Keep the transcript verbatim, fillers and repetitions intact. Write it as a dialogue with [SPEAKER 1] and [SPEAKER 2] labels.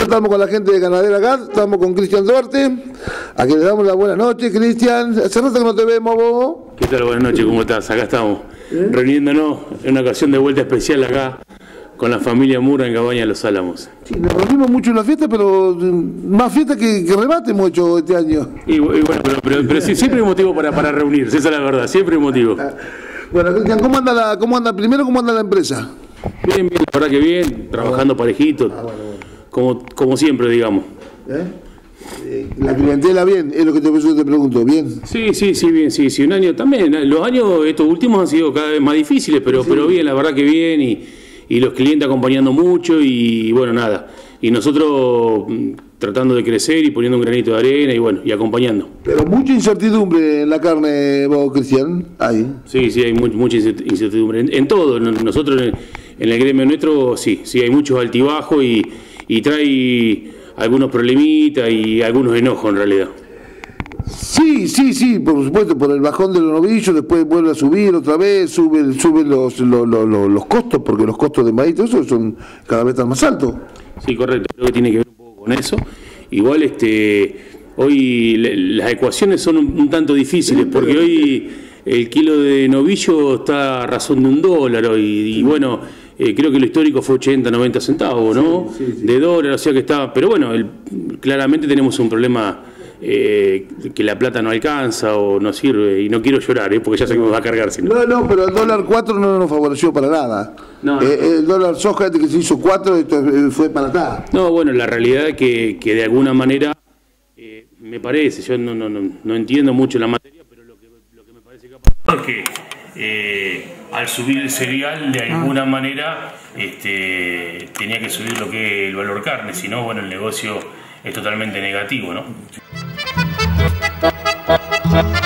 [SPEAKER 1] Ya estamos con la gente de Ganadera Gas, estamos con Cristian Duarte, a quien le damos la buena noche. Cristian, hace rato que no te vemos, vos.
[SPEAKER 2] ¿Qué tal? Buenas noches, ¿cómo estás? Acá estamos, ¿Eh? reuniéndonos en una ocasión de vuelta especial acá con la familia Murra en Cabaña Los Álamos.
[SPEAKER 1] Sí, nos reunimos mucho en la fiesta, pero más fiesta que, que remate hemos hecho este año.
[SPEAKER 2] Y, y bueno, pero, pero, pero sí, siempre hay motivo para, para reunirse, esa es la verdad, siempre hay motivo.
[SPEAKER 1] Bueno, Cristian, ¿cómo anda la, cómo anda primero, cómo anda la empresa?
[SPEAKER 2] Bien, bien, la verdad que bien, trabajando parejito, ah, bueno, bueno. Como, como siempre, digamos.
[SPEAKER 1] ¿Eh? La clientela bien, es lo que te, te pregunto, ¿bien?
[SPEAKER 2] Sí, sí, sí, bien, sí, sí, un año también, los años estos últimos han sido cada vez más difíciles, pero, sí. pero bien, la verdad que bien, y, y los clientes acompañando mucho, y bueno, nada, y nosotros tratando de crecer y poniendo un granito de arena, y bueno, y acompañando.
[SPEAKER 1] Pero mucha incertidumbre en la carne, vos, Cristian, hay.
[SPEAKER 2] Sí, sí, hay much, mucha incertidumbre, en, en todo, nosotros en, en el gremio nuestro, sí, sí, hay muchos altibajos, y, y trae algunos problemitas y algunos enojos en realidad.
[SPEAKER 1] Sí, sí, sí, por supuesto, por el bajón de los novillos, después vuelve a subir otra vez, suben, suben los, los, los, los costos, porque los costos de maíz, eso son cada vez están más altos.
[SPEAKER 2] Sí, correcto, creo que tiene que ver un poco con eso. Igual este hoy le, las ecuaciones son un, un tanto difíciles, porque hoy el kilo de novillo está a razón de un dólar hoy, y bueno, Eh, creo que lo histórico fue ochenta, noventa centavos, ¿no? Sí, sí, sí. De dólar, o sea que está... Pero bueno, el, claramente tenemos un problema eh, que la plata no alcanza o no sirve, y no quiero llorar, ¿eh? Porque ya sé que me va a cargar. Si no.
[SPEAKER 1] no, no, pero el dólar cuatro no nos favoreció para nada. No, no. Eh, el dólar soja que se hizo cuatro fue para atrás.
[SPEAKER 2] No, bueno, la realidad es que, que de alguna manera, eh, me parece, yo no, no, no, no entiendo mucho la materia, pero lo que, lo que me parece que ha pasado es que Eh, al subir el cereal de alguna manera este, tenía que subir lo que es el valor carne, si no, bueno, el negocio es totalmente negativo, ¿no?